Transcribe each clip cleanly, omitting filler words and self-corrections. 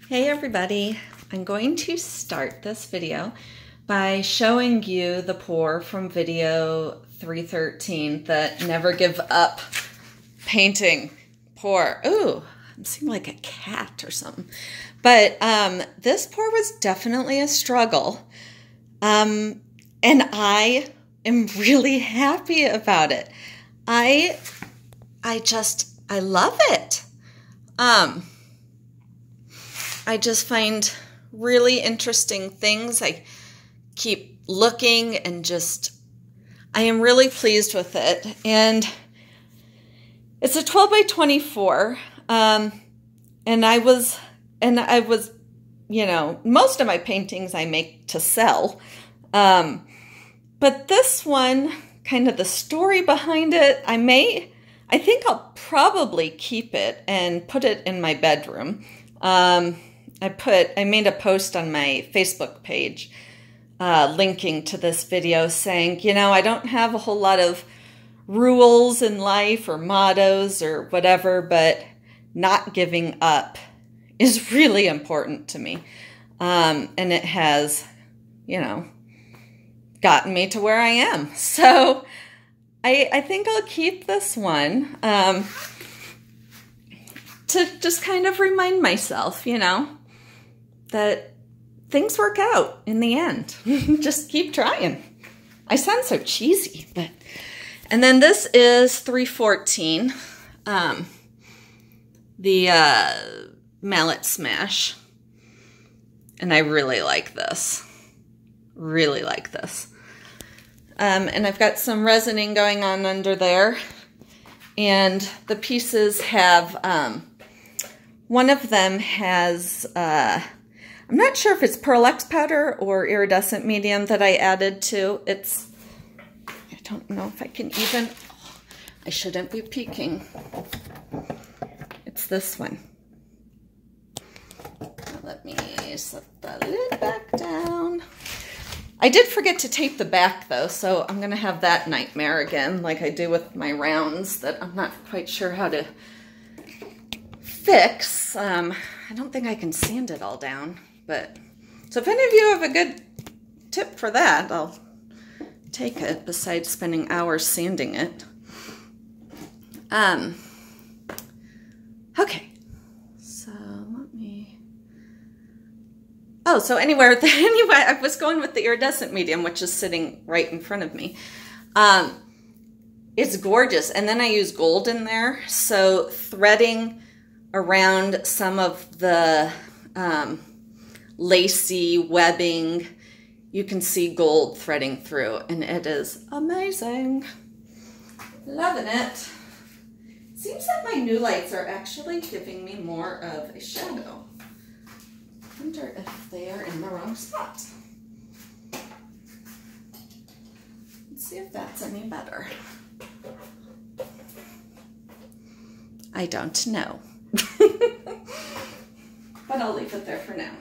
Hey everybody, I'm going to start this video by showing you the pour from video 313, the never give up painting pour. Ooh, I'm seeming like a cat or something. But this pour was definitely a struggle. And I am really happy about it. I love it. I just find really interesting things. I keep looking and I am really pleased with it. And it's a 12 by 24. And I was, you know, most of my paintings I make to sell. But this one, kind of the story behind it, I think I'll probably keep it and put it in my bedroom. I made a post on my Facebook page linking to this video saying, you know, I don't have a whole lot of rules in life or mottos or whatever, but not giving up is really important to me. And it has, you know, gotten me to where I am. So I think I'll keep this one to just kind of remind myself, you know, that things work out in the end. Just keep trying. I sound so cheesy, but... And then this is 314, the Mallet Smash. And I really like this. Really like this. And I've got some resining going on under there. And the pieces have, one of them has, I'm not sure if it's Pearl X powder or iridescent medium that I added to. I don't know if I can even, I shouldn't be peeking. It's this one. Let me set the lid back down. I did forget to tape the back though, so I'm gonna have that nightmare again, like I do with my rounds that I'm not quite sure how to fix. I don't think I can sand it all down, but so if any of you have a good tip for that, I'll take it, besides spending hours sanding it. Okay, so let me, so anyway, I was going with the iridescent medium, which is sitting right in front of me. It's gorgeous, and then I use gold in there, so threading around some of the lacy webbing, you can see gold threading through, and it is amazing. Loving it. Seems like my new lights are actually giving me more of a shadow. I wonder if they are in the wrong spot. Let's see if that's any better. I don't know. But I'll leave it there for now.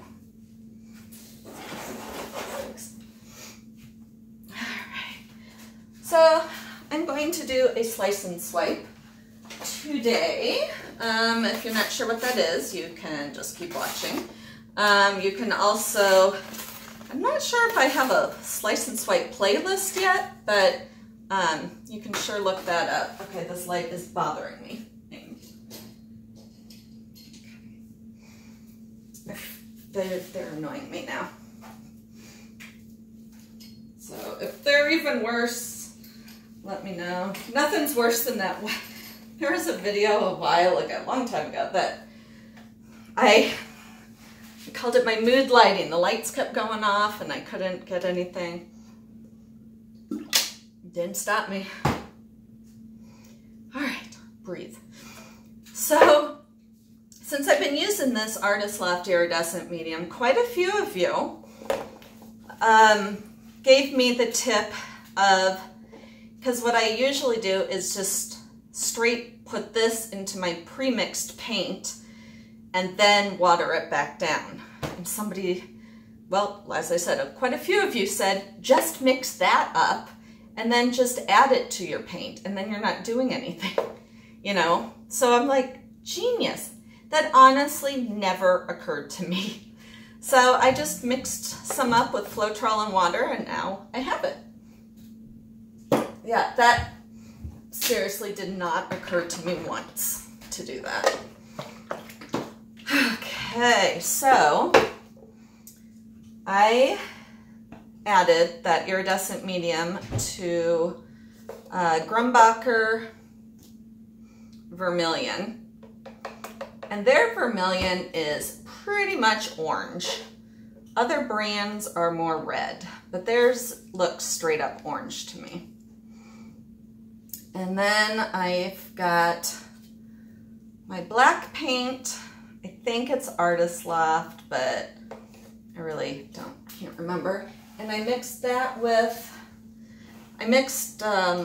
Alright. So I'm going to do a slice and swipe today. If you're not sure what that is, you can just keep watching. You can also, I'm not sure if I have a slice and swipe playlist yet, but you can sure look that up. Okay, this light is bothering me. They're annoying me now. So if they're even worse, let me know. Nothing's worse than that. There was a video a while ago, a long time ago, that I called it my mood lighting. The lights kept going off and I couldn't get anything. Didn't stop me. All right, breathe. So, since I've been using this Artist Loft iridescent medium, quite a few of you gave me the tip of, because what I usually do is just straight put this into my pre-mixed paint and then water it back down. And somebody, well, as I said, quite a few of you said, just mix that up and then just add it to your paint and then you're not doing anything, you know? So I'm like, genius. that honestly never occurred to me. So I just mixed some up with Floetrol and water, and now I have it. Yeah, that seriously did not occur to me once to do that. Okay, so I added that iridescent medium to Grumbacher Vermilion. And their vermilion is pretty much orange. Other brands are more red, but theirs looks straight up orange to me. And then I've got my black paint. I think it's Artist Loft, but I really can't remember. And I mixed that with, I mixed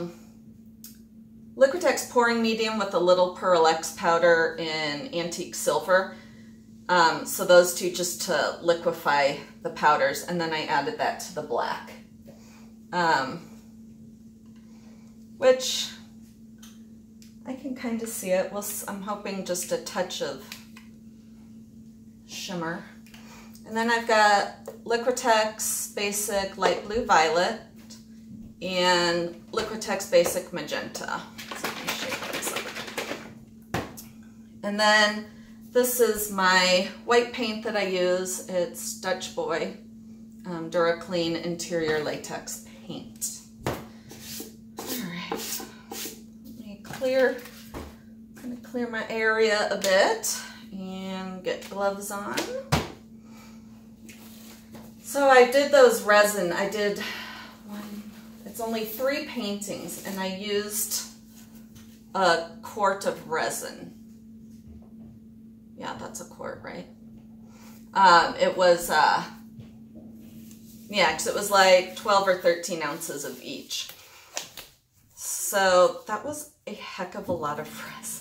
Liquitex pouring medium with a little Pearl X powder in antique silver. So those two just to liquefy the powders, and then I added that to the black. Which I can kind of see it. I'm hoping just a touch of shimmer. And then I've got Liquitex Basic Light Blue Violet and Liquitex Basic Magenta. So let me shake this up. And then this is my white paint that I use. It's Dutch Boy DuraClean Interior Latex Paint. Alright, let me I'm going to clear my area a bit and get gloves on. So I did those resin, I did it's only 3 paintings, and I used a quart of resin. Yeah, that's a quart, right? It was, yeah, because it was like 12 or 13 ounces of each. So that was a heck of a lot of resin.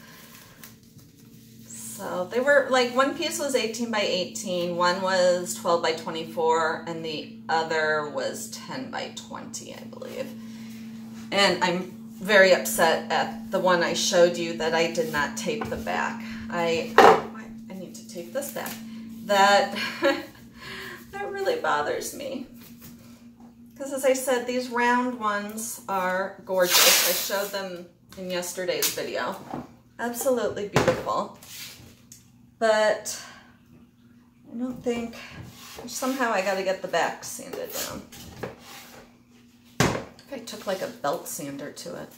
So they were like, one piece was 18 by 18, one was 12 by 24, and the other was 10 by 20, I believe. And I'm very upset at the one I showed you that I did not tape the back. I need to tape this back. That really bothers me. Because as I said, these round ones are gorgeous. I showed them in yesterday's video. Absolutely beautiful. But I don't think, somehow I got to get the back sanded down. I took like a belt sander to it.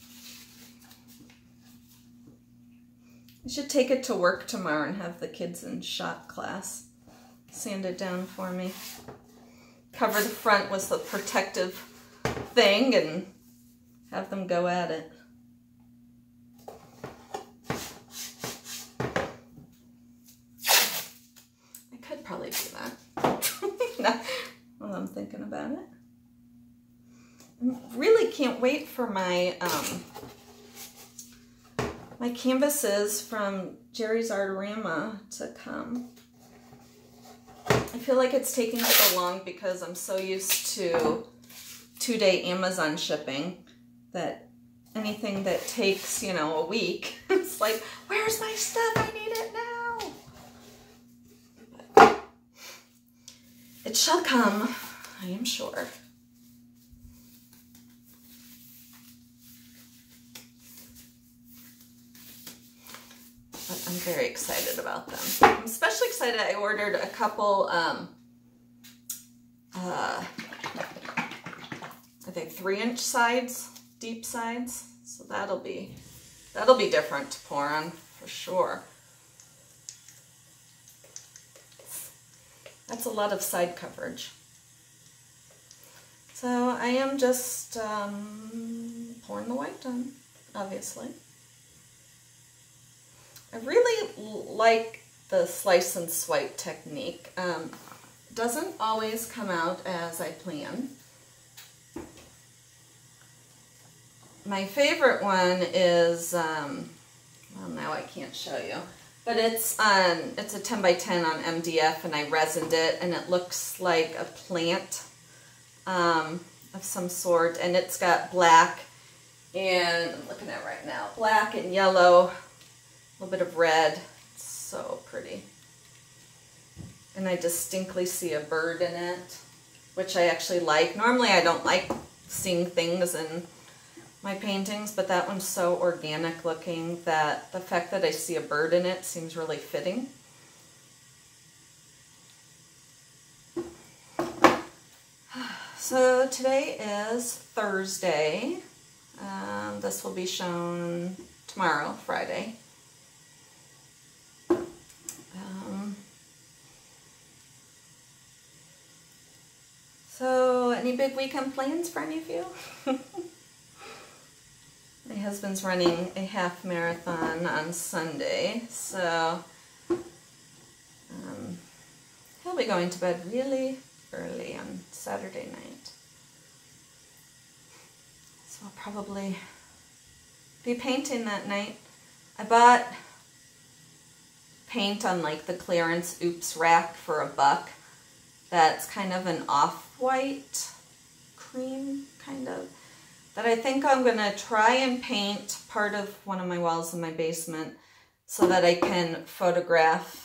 I should take it to work tomorrow and have the kids in shop class sand it down for me. Cover the front with the protective thing and have them go at it. I could probably do that. Now, while I'm thinking about it. I really can't wait for my my canvases from Jerry's Artorama to come. I feel like it's taking so long because I'm so used to 2-day Amazon shipping that anything that takes, you know, a week, it's like, where's my stuff? I need it now. But it shall come, I am sure. But I'm very excited about them. I'm especially excited I ordered a couple, I think 3-inch sides, deep sides. So that'll be different to pour on for sure. That's a lot of side coverage. So I am just pouring the white on, obviously. I really like the slice and swipe technique. Doesn't always come out as I plan. My favorite one is, well, now I can't show you, but it's a 10 by 10 on MDF, and I resined it, and it looks like a plant of some sort, and it's got black, and I'm looking at it right now, black and yellow, a little bit of red. pretty. And I distinctly see a bird in it, which I actually like. Normally I don't like seeing things in my paintings, but that one's so organic looking that the fact that I see a bird in it seems really fitting. So today is Thursday. This will be shown tomorrow, Friday. So any big weekend plans for any of you? My husband's running a half marathon on Sunday, so he'll be going to bed really early on Saturday night. So I'll probably be painting that night. I bought paint on like the clearance Oops rack for $1. That's kind of an off-white cream, kind of, that I think I'm going to try and paint part of one of my walls in my basement so that I can photograph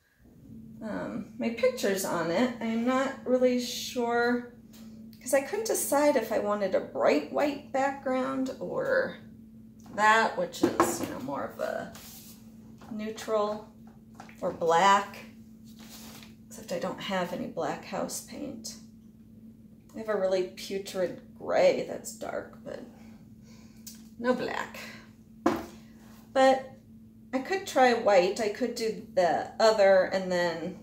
my pictures on it. I'm not really sure, because I couldn't decide if I wanted a bright white background or that, which is, you know, more of a neutral, or black, except I don't have any black house paint. I have a really putrid gray that's dark, but no black. But I could try white. I could do the other and then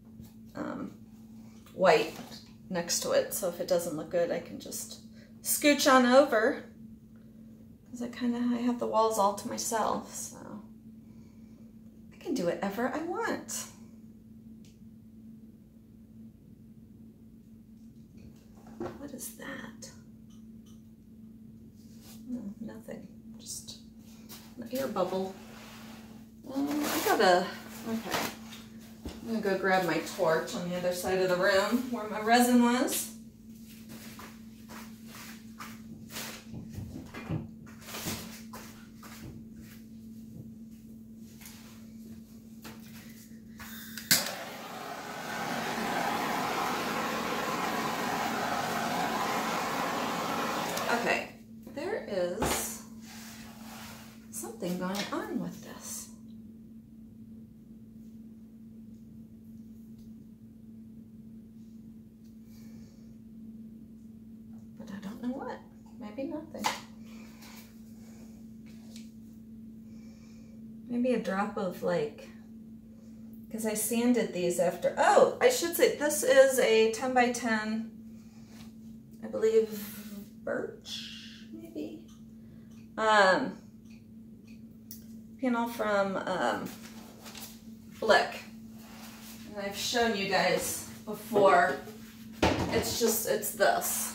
white next to it. So if it doesn't look good, I can just scooch on over, because I have the walls all to myself, so I can do whatever I want. What is that? Oh, nothing. Just an air bubble. Okay. I'm gonna go grab my torch on the other side of the room where my resin was. Okay, there is something going on with this. But I don't know what. Maybe nothing. Maybe a drop of like, because I sanded these after, oh, I should say this is a 10 by 10, I believe, birch, maybe, panel from Blick, and I've shown you guys before. It's this,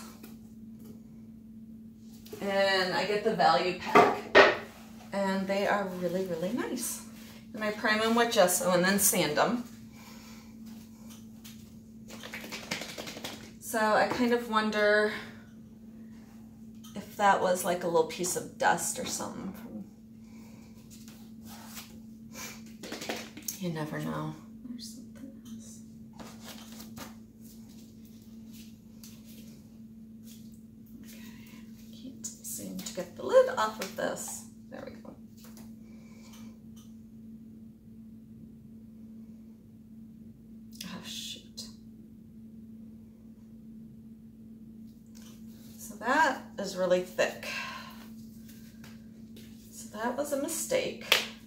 and I get the value pack, and they are really, really nice. And I prime them with gesso and then sand them. So I kind of wonder if that was like a little piece of dust or something. You never know. There's something else. Okay, I can't seem to get the lid off of this. There we go. Oh, shoot. So that is really thick. So that was a mistake.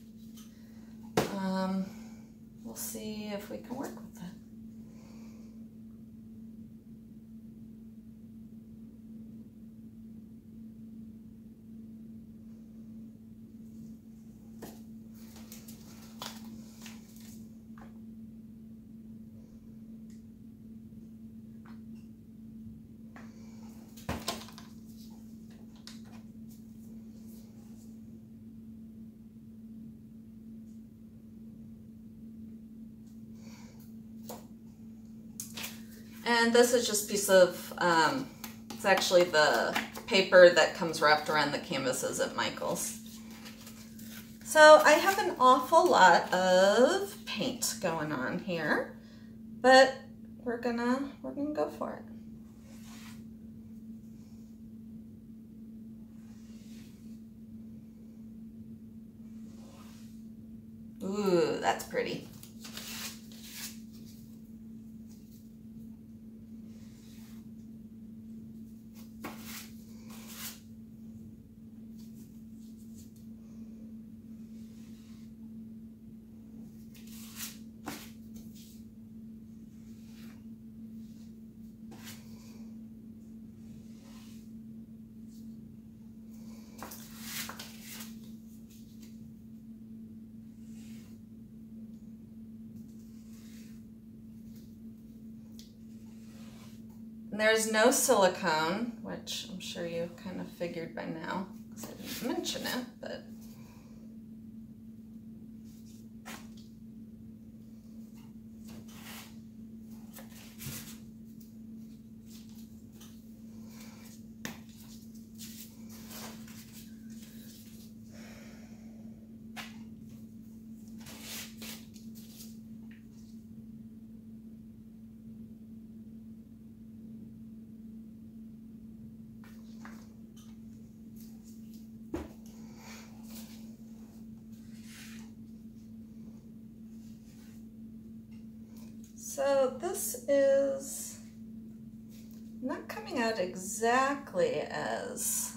We'll see if we can work with it. And this is just a piece of, it's actually the paper that comes wrapped around the canvases at Michael's. So I have an awful lot of paint going on here, but we're gonna go for it. Ooh, that's pretty. There's no silicone, which I'm sure you kind of figured by now, because I didn't mention it, but so this is not coming out exactly as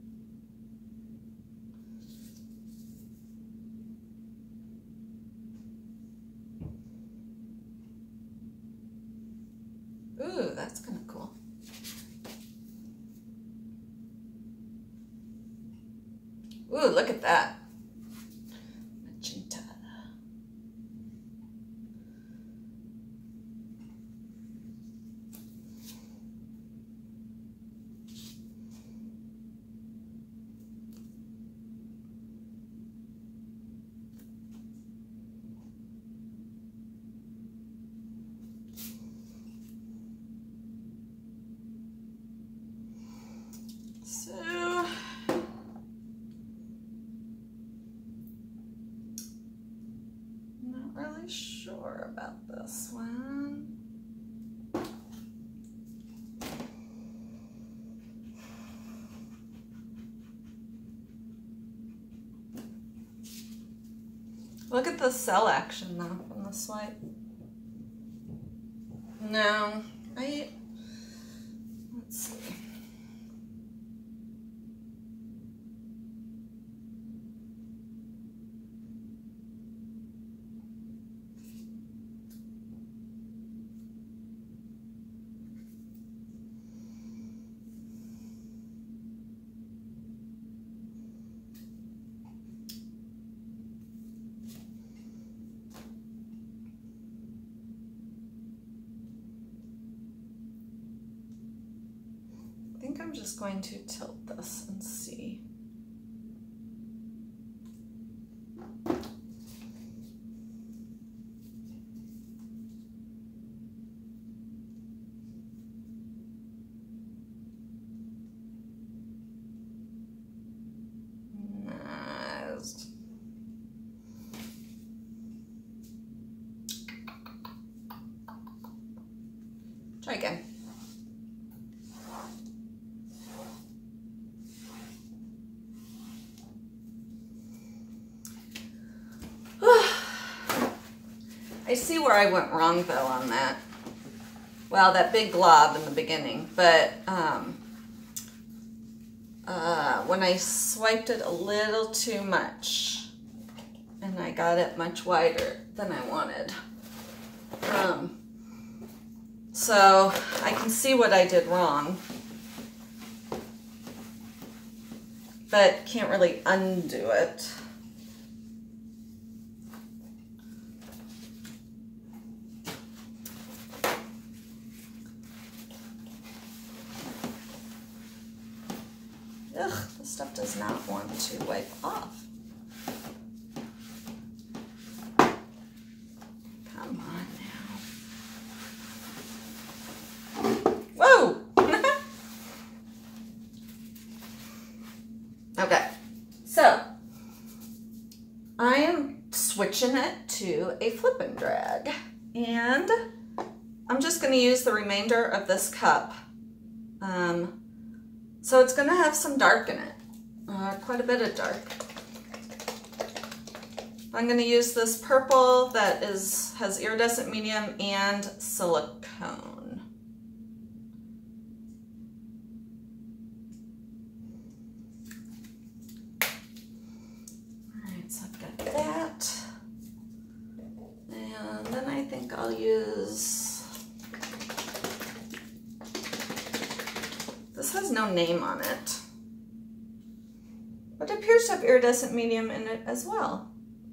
ooh, that's kind of cool. Ooh, look at that. Magenta. So not really sure about this one. Look at the cell action though from the swipe. No, let's see. I think I'm just going to tilt this and see. Nice. Try again. I see where I went wrong though on that. Well, that big glob in the beginning, but when I swiped it a little too much and I got it much wider than I wanted. So I can see what I did wrong, but can't really undo it. Ugh, this stuff does not want to wipe off. Come on now. Whoa! Okay, so I am switching switching it to a flip and drag. And I'm just going to use the remainder of this cup. So it's going to have some dark in it, quite a bit of dark. I'm going to use this purple that has iridescent medium and silicone. All right, so I've got that. And then I think I'll use, this has no name on it, but it appears to have iridescent medium in it as well.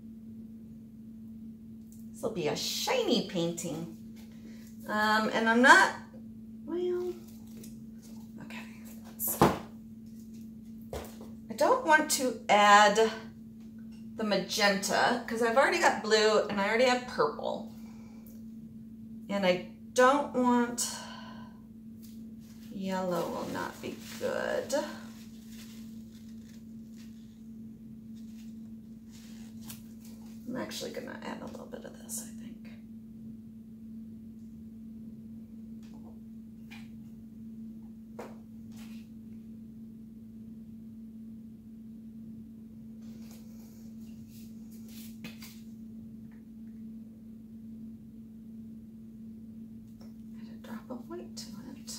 This will be a shiny painting. And I'm not, well, okay. So I don't want to add the magenta because I've already got blue and I already have purple. And I don't want, yellow will not be good. I'm actually going to add a little bit of this, I think. Add a drop of white to it.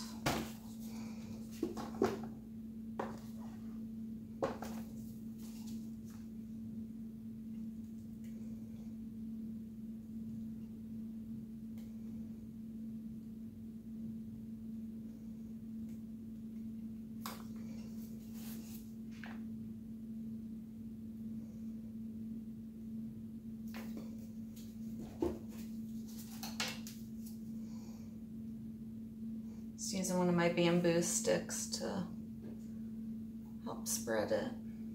Just using one of my bamboo sticks to help spread it.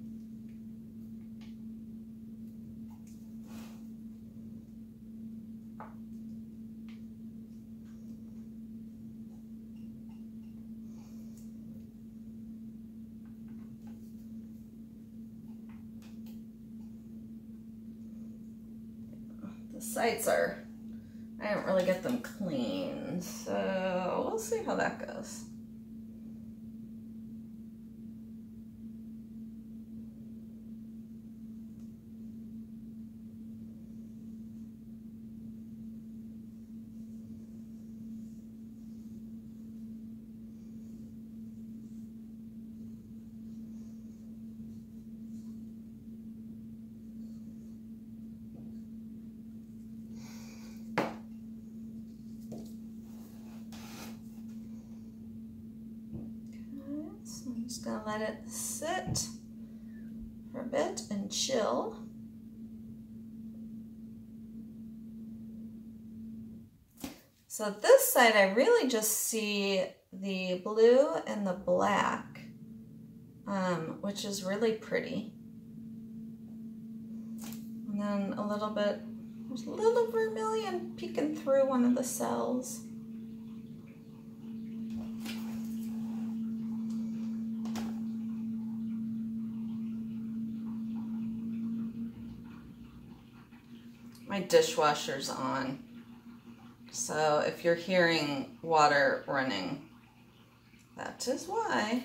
The sides are, I don't really get them clean, so we'll see how that goes. So I'm just going to let it sit for a bit and chill. So this side I really just see the blue and the black, which is really pretty. And then a little bit, there's a little vermilion peeking through one of the cells. My dishwasher's on, so if you're hearing water running, that is why.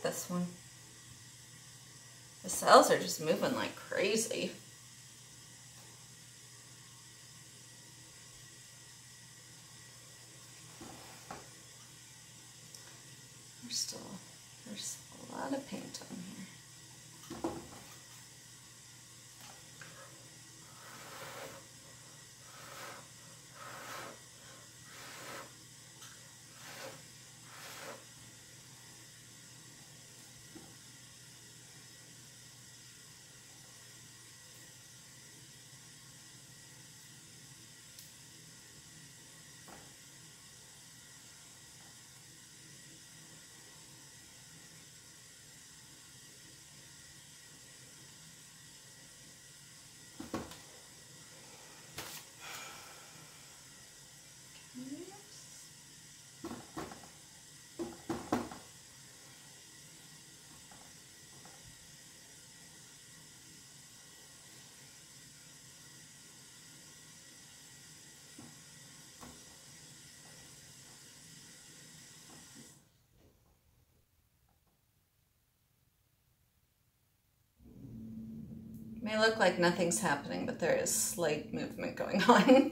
this one. The cells are just moving like crazy. There's a lot of paint on here. May look like nothing's happening, but there is slight movement going on.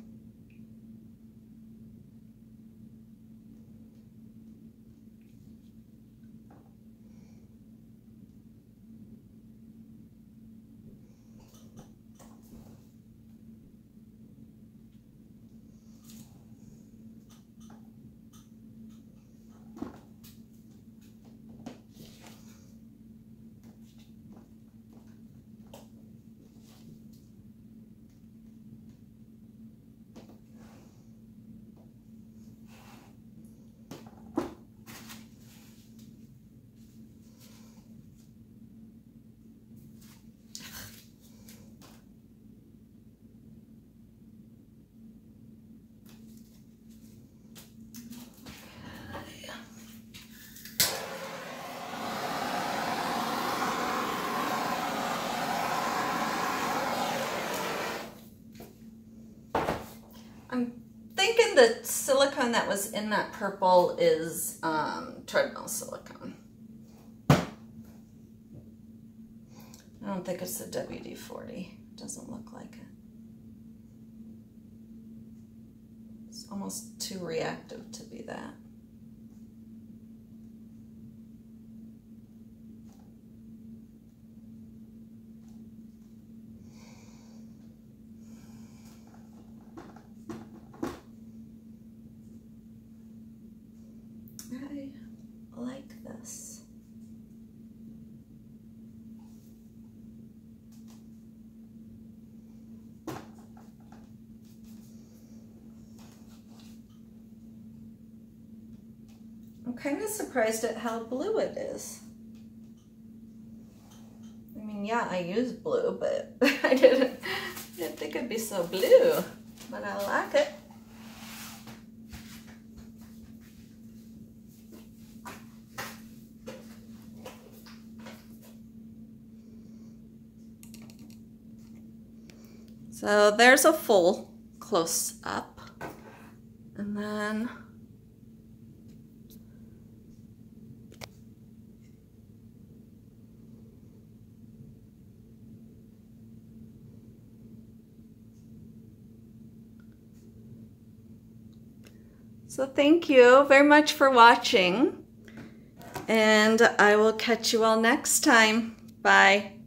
I'm thinking the silicone that was in that purple is treadmill silicone. I don't think it's the WD-40. It doesn't look like it. It's almost too reactive to be that. I like this. I'm kind of surprised at how blue it is. I mean, yeah, I use blue, but I didn't think it'd be so blue, but I like it. So there's a full close up, and then so thank you very much for watching, and I will catch you all next time. Bye.